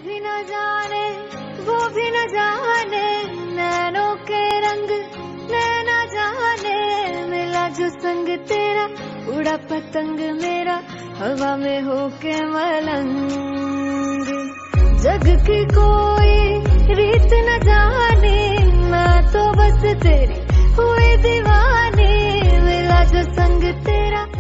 भी न जाने वो भी न जाने, नैनों के रंग नैना जाने। मिला जो संग तेरा उड़ा पतंग मेरा, हवा में होके मलंग। जग की कोई रीत न जाने, मैं तो बस तेरी हुई दीवानी। मिला जो संग तेरा